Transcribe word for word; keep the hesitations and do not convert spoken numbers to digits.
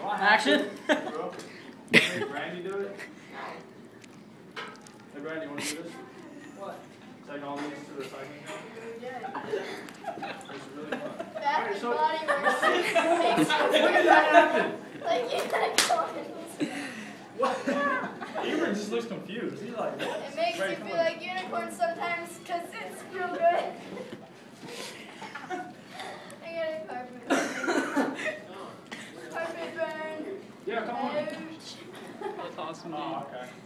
Action. Hey, Brandy, do it. Hey, Brandy, you want to do this? What? Take all these to the recycling bin. It's really fun. Back Alright, and so- body work makes When did that happen? like you gotta What? Ebert just looks confused. He's like, what? It makes Very you feel fun. like unicorns sometimes because it's real good. I got a carpet burn. Carpet burn. Yeah, come on. Ouch. That's awesome. Oh, okay.